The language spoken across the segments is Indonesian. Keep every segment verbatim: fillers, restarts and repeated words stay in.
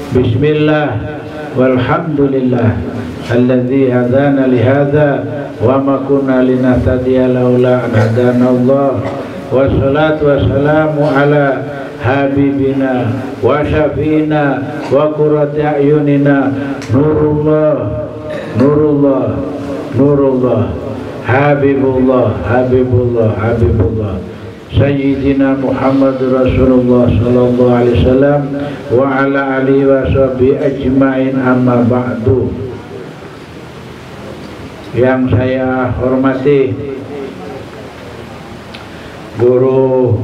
Bismillah walhamdulillah alladzi hadana li hadza wa ma kunna linahtadiya laula an hadana Allah. Wassalatu wassalamu ala habibina wa syafiina wa qurrati a'yunina nurullah nurullah nurullah habibullah habibullah habibullah Sayyidina Muhammad Rasulullah sallallahu alaihi wasallam wa ala alihi wa sahbihi ajmain, amma ba'du. Yang saya hormati Guru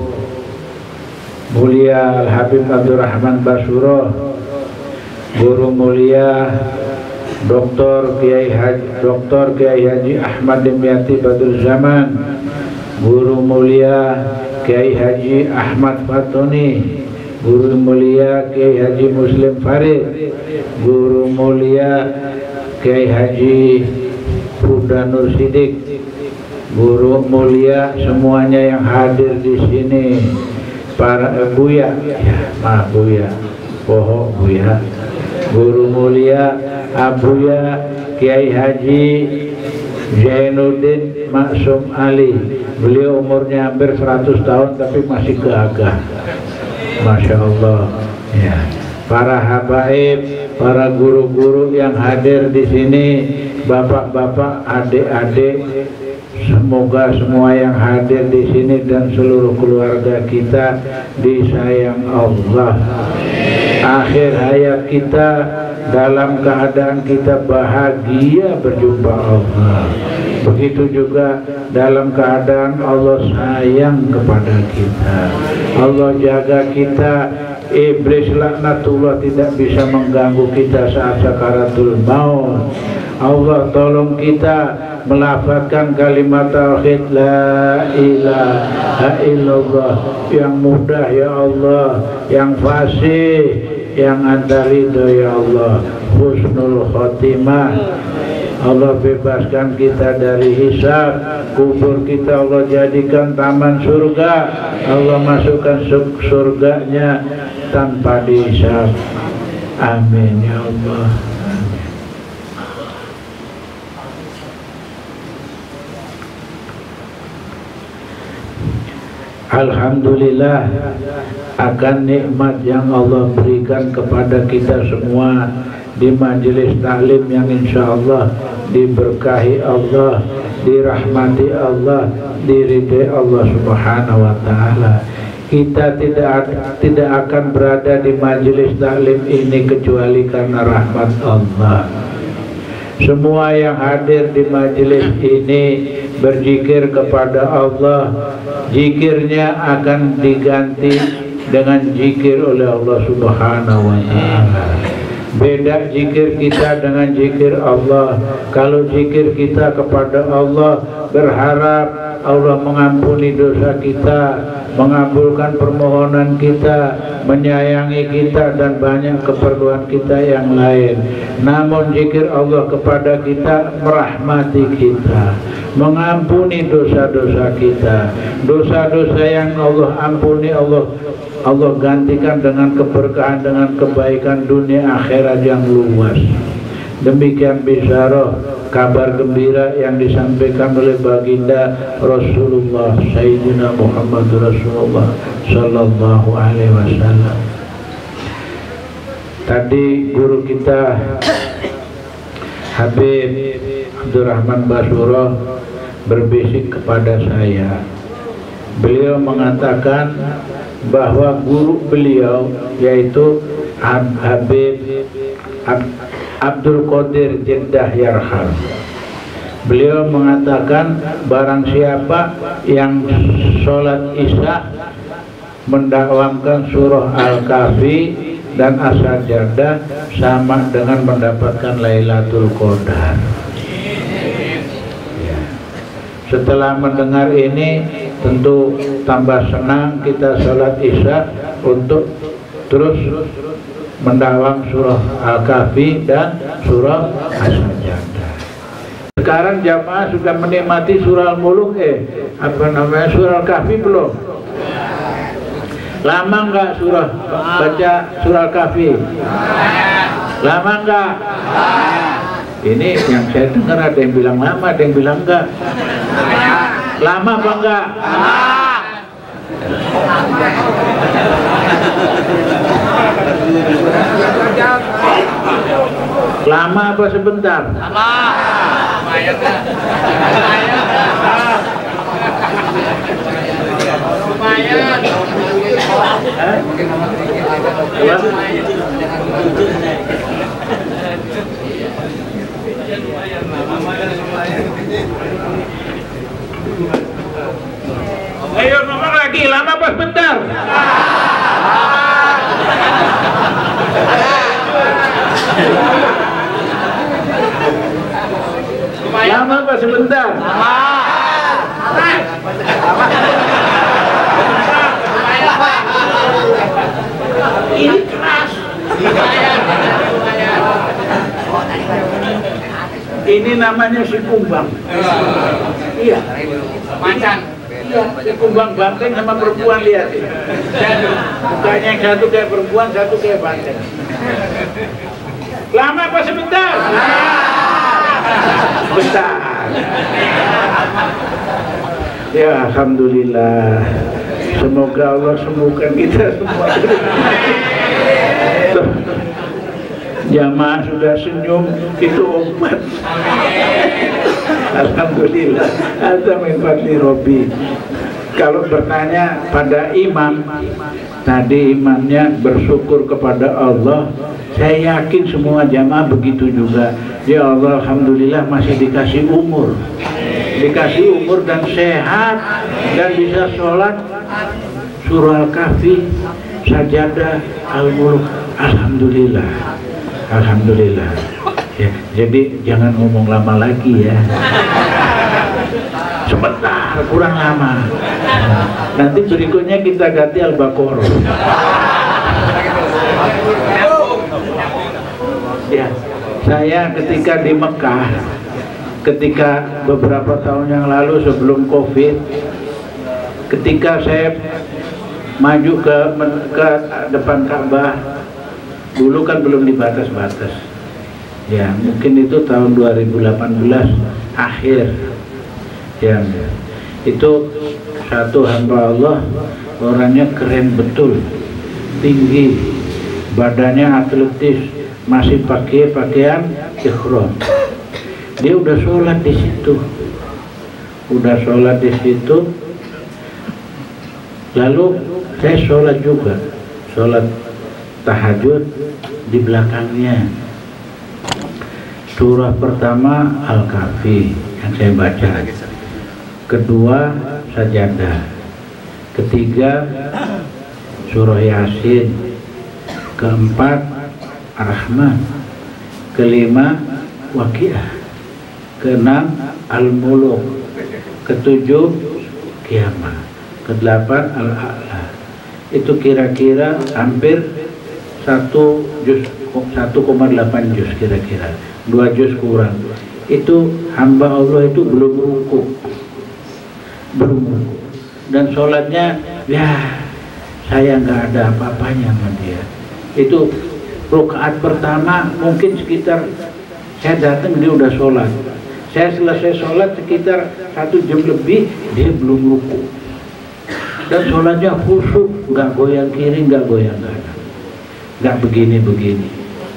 mulia Al-Habib Abdurrahman Basuro, Guru mulia Doktor Kiai Haji Doktor Kiai Haji Ahmad Dimyati Badrul Zaman, Guru mulia Kiai Haji Ahmad Fatoni, Guru mulia Kiai Haji Muslim Farid, Guru mulia Kiai Haji Huda Nur Sidik, Guru mulia semuanya yang hadir di sini, para eh, Buya, ya, maaf Buya, Poho Buya, Guru mulia Abuya Kiai Haji Zainuddin Maksum Ali. Beliau umurnya hampir seratus tahun tapi masih gagah, Masya Allah ya. Para habaib, para guru-guru yang hadir di sini, bapak-bapak, adik-adik, semoga semua yang hadir di sini dan seluruh keluarga kita disayang Allah. Akhir hayat kita dalam keadaan kita bahagia berjumpa Allah. Begitu juga dalam keadaan Allah sayang kepada kita, Allah jaga kita, iblis laknatullah tidak bisa mengganggu kita saat sakaratul maut. Allah tolong kita melafazkan kalimat tauhid la ilaha illallah yang mudah ya Allah, yang fasih, yang anta ridho ya Allah, husnul khotimah. Allah bebaskan kita dari hisab, kubur kita Allah jadikan taman surga, Allah masukkan surganya tanpa dihisab. Amin ya Allah. Alhamdulillah akan nikmat yang Allah berikan kepada kita semua di majelis taklim yang insya Allah diberkahi Allah, dirahmati Allah, diridhai Allah Subhanahu wa Ta'ala. Kita tidak tidak akan berada di majelis taklim ini kecuali karena rahmat Allah. Semua yang hadir di majelis ini berzikir kepada Allah, zikirnya akan diganti dengan zikir oleh Allah Subhanahu wa Ta'ala. Beda zikir kita dengan zikir Allah. Kalau zikir kita kepada Allah, berharap Allah mengampuni dosa kita, mengabulkan permohonan kita, menyayangi kita dan banyak keperluan kita yang lain. Namun zikir Allah kepada kita merahmati kita, mengampuni dosa-dosa kita. Dosa-dosa yang Allah ampuni, Allah Allah gantikan dengan keberkahan, dengan kebaikan dunia akhirat yang luas. Demikian bisyarah, kabar gembira yang disampaikan oleh baginda Rasulullah Sayyidina Muhammad Rasulullah Sallallahu Alaihi Wasallam. Tadi guru kita Habib Abdurrahman Basuro berbisik kepada saya. Beliau mengatakan bahwa guru beliau yaitu Habib Abdul Qadir Jeddah Yarham, beliau mengatakan barang siapa yang sholat isya mendakwamkan surah Al-Kahfi dan As-Sajdah sama dengan mendapatkan Lailatul Qadar. Ya. Setelah mendengar ini tentu tambah senang kita sholat isya untuk terus mendakwam surah Al-Kahfi dan surah As-Sajdah. Sekarang jamaah sudah menikmati surah Al-Muluk, eh apa namanya surah Al-Kahfi belum? Lama enggak surah baca surah Kahfi? Lama enggak? Ini yang saya dengar ada yang bilang lama, ada yang bilang enggak. Lama apa enggak? Lama apa sebentar? Lama. Lumayan dah. Lumayan. Ayo ngomong lagi, lama apa sebentar? Lama apa sebentar? Ini keras. Ini namanya si kumbang. Iya. Macan. Iya, si kumbang banteng sama perempuan, lihat. Mukanya yang satu kayak perempuan, satu kayak banteng. Lama apa sebentar? Bentar. Ya, alhamdulillah. Semoga Allah sembuhkan kita semua. Jamaah sudah senyum, itu obat. Alhamdulillah. Ada min fadli Robbi. Kalau bertanya pada imam, tadi imamnya bersyukur kepada Allah. Saya yakin semua jamaah begitu juga. Ya Allah, alhamdulillah masih dikasih umur, dikasih umur dan sehat dan bisa sholat surah Al-Kahfi, sajadah, al-mulk. Alhamdulillah, alhamdulillah. Ya, jadi jangan ngomong lama lagi ya. Sebentar, kurang lama. Nanti berikutnya kita ganti Al-Baqarah. Ya, saya ketika di Mekah, ketika beberapa tahun yang lalu sebelum Covid, ketika saya maju ke, ke depan Ka'bah, dulu kan belum dibatas-batas. Ya, mungkin itu tahun dua ribu delapan belas akhir. Ya, itu satu hamba Allah, orangnya keren betul, tinggi, badannya atletis, masih pakai pakaian ihram. Dia udah sholat di situ, udah sholat di situ. Lalu saya sholat juga, sholat tahajud di belakangnya. Surah pertama Al-Kahfi yang saya baca, kedua sajadah, ketiga surah Yasin, keempat Ar-Rahman, kelima Waqiah, keenam Al-Mulk, ketujuh Kiamat, kedelapan Al-A'la. Itu kira-kira hampir satu juz, satu koma delapan juz kira-kira, dua juz kurang. Itu hamba Allah itu belum ruku, belum ruku, dan sholatnya ya saya nggak ada apa-apanya sama dia. Itu rakaat pertama mungkin sekitar, saya datang dia udah sholat, saya selesai sholat sekitar satu jam lebih dia belum ruku, dan sholatnya khusyuk, nggak goyang kiri, nggak goyang kanan, nggak begini-begini,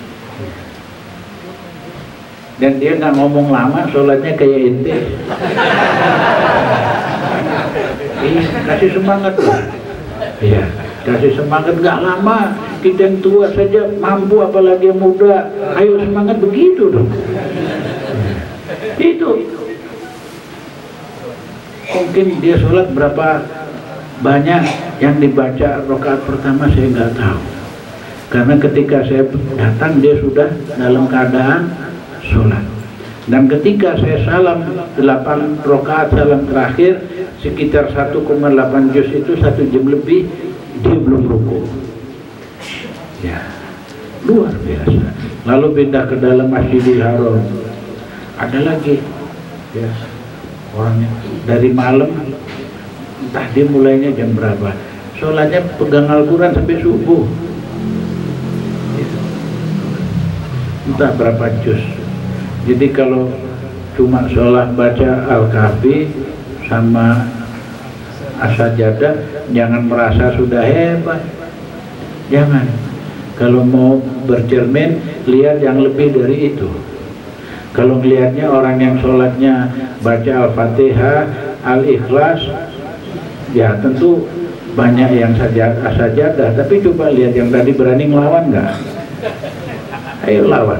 dan dia nggak ngomong lama, sholatnya kayak ente. Iya, kasih semangat lah. Iya, kasih semangat, nggak lama. Kita yang tua saja mampu, apalagi yang muda. Ayo semangat begitu dong. Itu mungkin dia sholat berapa banyak yang dibaca rakaat pertama saya nggak tahu, karena ketika saya datang dia sudah dalam keadaan sholat. Dan ketika saya salam delapan rakaat salam terakhir sekitar satu koma delapan juz, itu satu jam lebih dia belum ruku. Ya, luar biasa. Lalu pindah ke dalam Masjidil Haram, ada lagi ya orangnya dari malam, entah dia mulainya jam berapa, sholatnya pegang Al-Quran sampai subuh, entah berapa juz. Jadi kalau cuma sholat baca Al-Kahfi sama As-Sajadah, jangan merasa sudah hebat, jangan. Kalau mau bercermin, lihat yang lebih dari itu. Kalau melihatnya orang yang sholatnya baca Al-Fatihah, Al-Ikhlas, ya tentu banyak yang sajadah. Tapi coba lihat yang tadi, berani ngelawan nggak? Ayo lawan.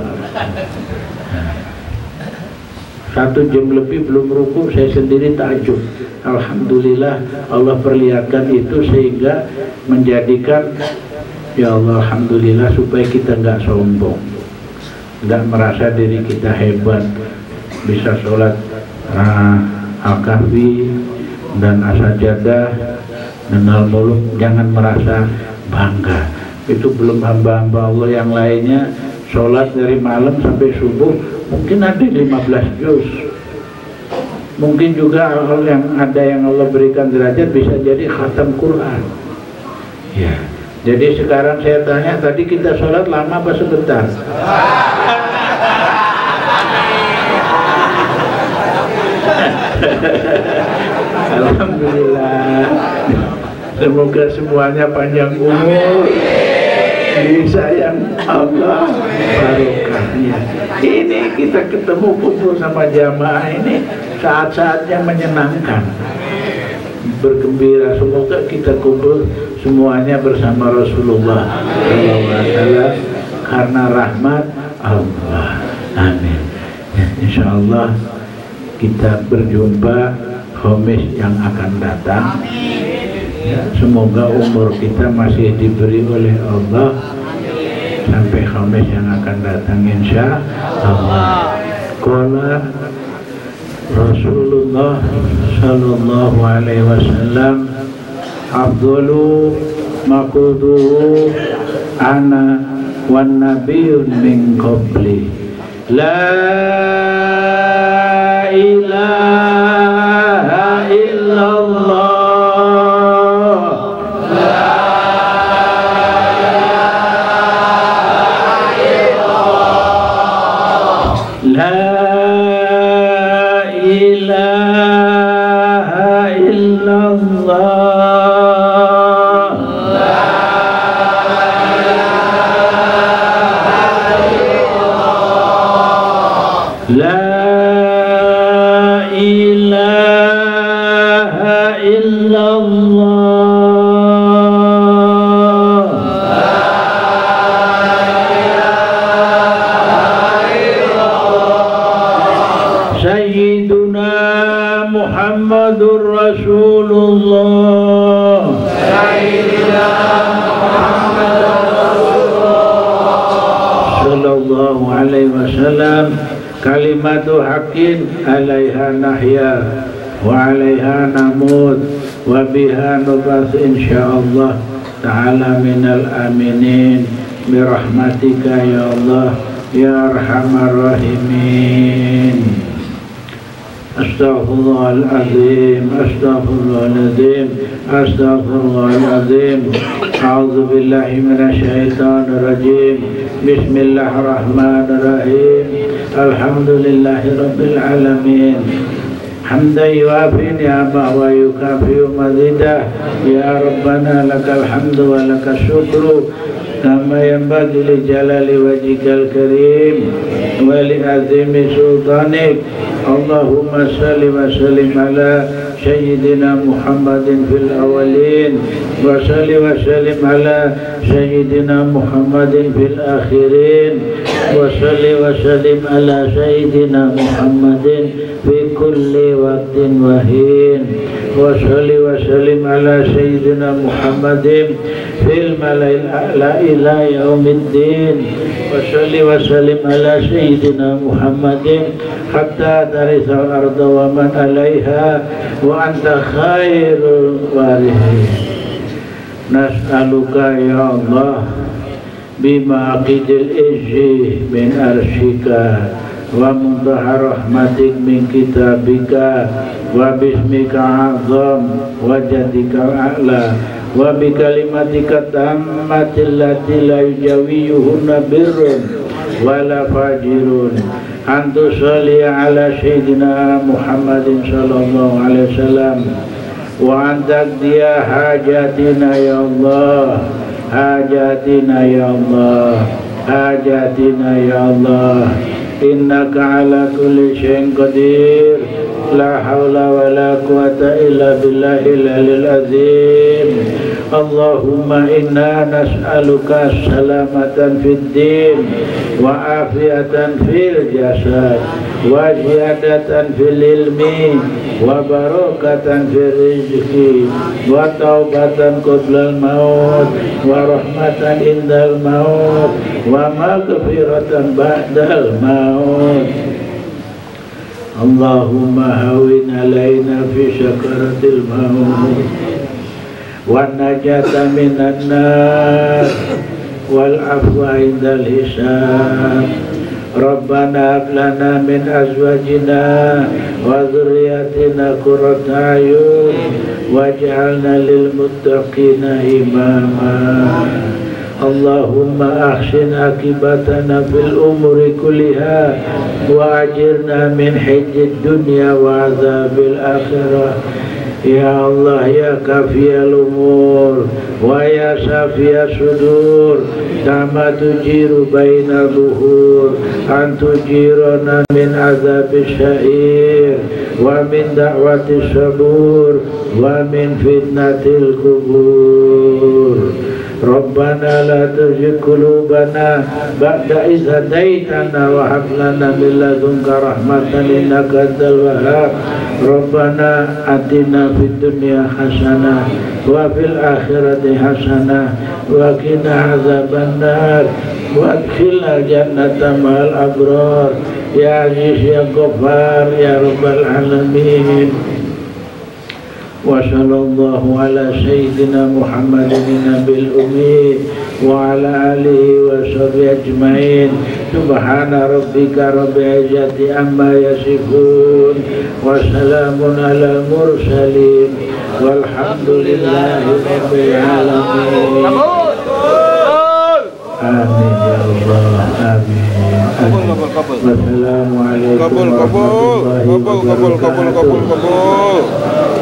Satu jam lebih belum ruku, saya sendiri takjub. Alhamdulillah Allah perlihatkan itu sehingga menjadikan, ya Allah Alhamdulillah, supaya kita nggak sombong, nggak merasa diri kita hebat, bisa sholat uh, Al-Kahfi dan As-Sajadah dan Al-Mulk. Jangan merasa bangga. Itu belum hamba-hamba Allah yang lainnya sholat dari malam sampai subuh, mungkin ada lima belas juz. Mungkin juga hal yang ada yang Allah berikan derajat bisa jadi khatam Quran. Ya. Jadi sekarang saya tanya, tadi kita sholat lama apa sebentar? Alhamdulillah. Semoga semuanya panjang umur, disayang Allah, barokahnya. Ini kita ketemu kumpul sama jamaah ini saat-saatnya menyenangkan, bergembira. Semoga kita kumpul semuanya bersama Rasulullah shallallahu alaihi wasallam karena rahmat Allah. Amin. Ya, insya Allah kita berjumpa Khamis yang akan datang. Ya, semoga umur kita masih diberi oleh Allah sampai Khamis yang akan datang insya Allah. Qala Rasulullah sallallahu alaihi wasallam, afdalu maquduhu ana wan nabiyyun min qabli, la ilaha illallah, Muhammadur Rasulullah, Sayyidina Muhammadur Rasulullah sallallahu alaihi wasallam. Kalimatu haqqin alaiha nahya wa alaiha namut wa biha nubas insyaallah ta'ala minal aminin birahmatika ya Allah ya arhamar rahimin. Astaghfirullahaladzim, astaghfirullahaladzim, astaghfirullahaladzim. A'udzu billahi minasyaitonir rajim. Bismillahirrahmanirrahim. Alhamdulillahi rabbil alamin. Hamdan yuafi ni'amahu wa yukafi'u mazidah. Ya Rabbana lakal hamdu wa lakas syukru kama yanbaghi li jalali wajhikal karim wa li azimi sultanik. Allahumma salli wa sallim ala Sayyidina Muhammadin fil awalin wa salli wa sallim ala Sayyidina Muhammadin fil akhirin wa salli wa sallim ala Sayyidina Muhammadin fi kulli waqtin wa hin wa salli wa sallim ala Sayyidina Muhammadin fil malail a'la ila yaumiddin wa salli wa sallim ala Sayyidina Muhammadin hatta tarisal arda wa man alaiha wa anta khairul warithin. Nas'aluka ya Allah bima aqidil izzi min arshika wa muntaha rahmatik min kitabika wa bismika azam wa jadika a'la wa bi kalimatika tammatil lati la yujawiyuhunna birrun wala fajirun antu sholli ala sayyidina Muhammadin sallallahu alaihi wasallam wa antaqdiya hajatina ya Allah, hajatina ya Allah, hajatina ya Allah, innaka ala kulli syai'in qadir, la haula wa la quwata illa billahil aliyil azim. Allahumma inna nas'aluka salamatan fid din wa afiatan fil jasad wa ziyadatan fil ilmi wa barakatan fil rizqi wa taubatan qoblal maut wa rahmatan indal maut wa maghfiratan ba'dal maut. Allahumma hawin alaina fi sakaratil maut wa najata minan nar wal afwa indal hisab. Rabbana hab lana min azwajina wa dhurriyyatina qurrata a'yun waj'alna lil muttaqina imama. Allahumma ahsin akibatana fil umuri kulliha wa ajirna min hijdid dunya wa azabil akhirah. Ya Allah ya kafiyal umur wa ya safiyas sudur, kama tujiru baina zuhur antujirana min azabis syair wa min da'watis sabur wa min fitnatil kubur. Rabbana la tuzigh qulubana ba'da idh hadaitana wa hab lana min ladunka rahmatan innaka antal wahhab. Rabbana atina fid dunya hasanah wa fil akhirati hasanah wa qina azabannar wa adkhilna jannata ma'al abrar ya aziz ya ghaffar ya rabbal alamin. Wa sallallahu ala sayyidina Muhammadin nabil ummi wa ala alihi wa sahbihi ajmain. Subhana rabbika rabbil izzati amma yasifun wa salamun ala mursalin walhamdulillahi rabbil alamin. Amin ya Allah, amin. Wassalamualaikum warahmatullahi wabarakatuh.